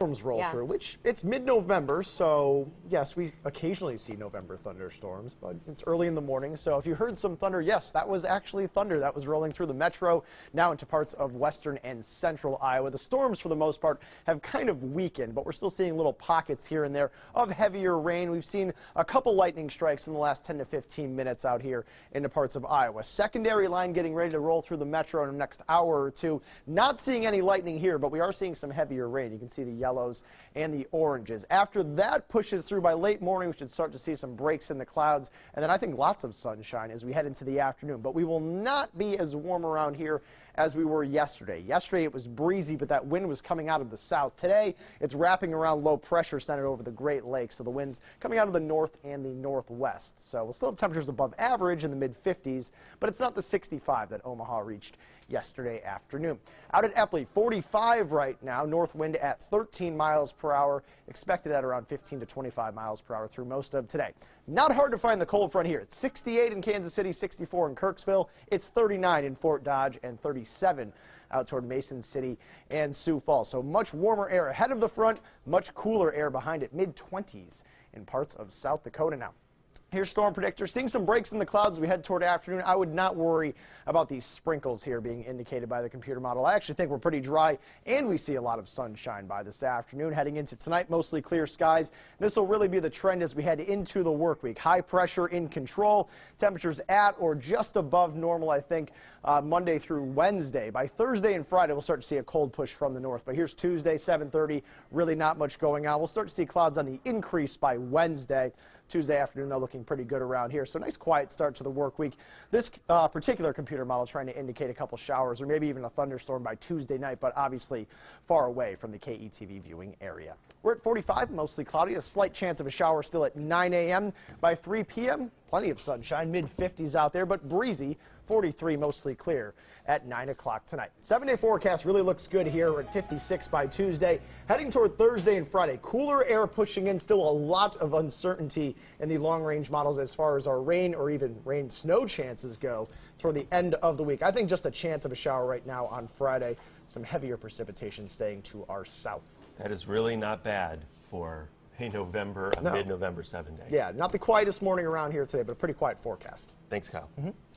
thunderstorms roll through, which it's mid-November, so yes, we occasionally see November thunderstorms, but it's early in the morning, so if you heard some thunder, yes, that was actually thunder that was rolling through the metro, now into parts of western and central Iowa. The storms, for the most part, have kind of weakened, but we're still seeing little pockets here and there of heavier rain. We've seen a couple lightning strikes in the last 10 to 15 minutes out here into parts of Iowa. Secondary line getting ready to roll through the metro in the next hour or two. Not seeing any lightning here, but we are seeing some heavier rain. You can see the yellows and the oranges. After that pushes through by late morning, we should start to see some breaks in the clouds, and then I think lots of sunshine as we head into the afternoon. But we will not be as warm around here as we were yesterday. Yesterday it was breezy, but that wind was coming out of the south. Today it's wrapping around low pressure centered over the Great Lakes, so the wind's coming out of the north and the northwest. So we'll still have temperatures above average in the mid-50s, but it's not the 65 that Omaha reached yesterday afternoon. Out at Epley, 45 right now, north wind at 13 miles per hour, expected at around 15 to 25 miles per hour through most of today. Not hard to find the cold front here. It's 68 in Kansas City, 64 in Kirksville, it's 39 in Fort Dodge, and 37 out toward Mason City and Sioux Falls. So much warmer air ahead of the front, much cooler air behind it, mid-20s in parts of South Dakota now. Here's Storm Predictor. Seeing some breaks in the clouds as we head toward afternoon. I would not worry about these sprinkles here being indicated by the computer model. I actually think we're pretty dry, and we see a lot of sunshine by this afternoon. Heading into tonight, mostly clear skies. This will really be the trend as we head into the work week. High pressure in control. Temperatures at or just above normal, I think, Monday through Wednesday. By Thursday and Friday, we'll start to see a cold push from the north. But here's Tuesday, 7:30. Really not much going on. We'll start to see clouds on the increase by Wednesday. Tuesday afternoon, they're looking pretty good around here. So nice quiet start to the work week. This particular computer model trying to indicate a couple showers or maybe even a thunderstorm by Tuesday night, but obviously far away from the KETV viewing area. We're at 45, mostly cloudy. A slight chance of a shower still at 9 a.m. By 3 p.m., plenty of sunshine, mid-50s out there, but breezy. 43 mostly clear at 9 o'clock tonight. 7-day forecast really looks good here. We're at 56 by Tuesday. Heading toward Thursday and Friday. Cooler air pushing in. Still a lot of uncertainty in the long-range models as far as our rain or even rain snow chances go toward the end of the week. I think just a chance of a shower right now on Friday. Some heavier precipitation staying to our south. That is really not bad for a mid-November 7-day. Yeah, not the quietest morning around here today, but a pretty quiet forecast. Thanks, Kyle.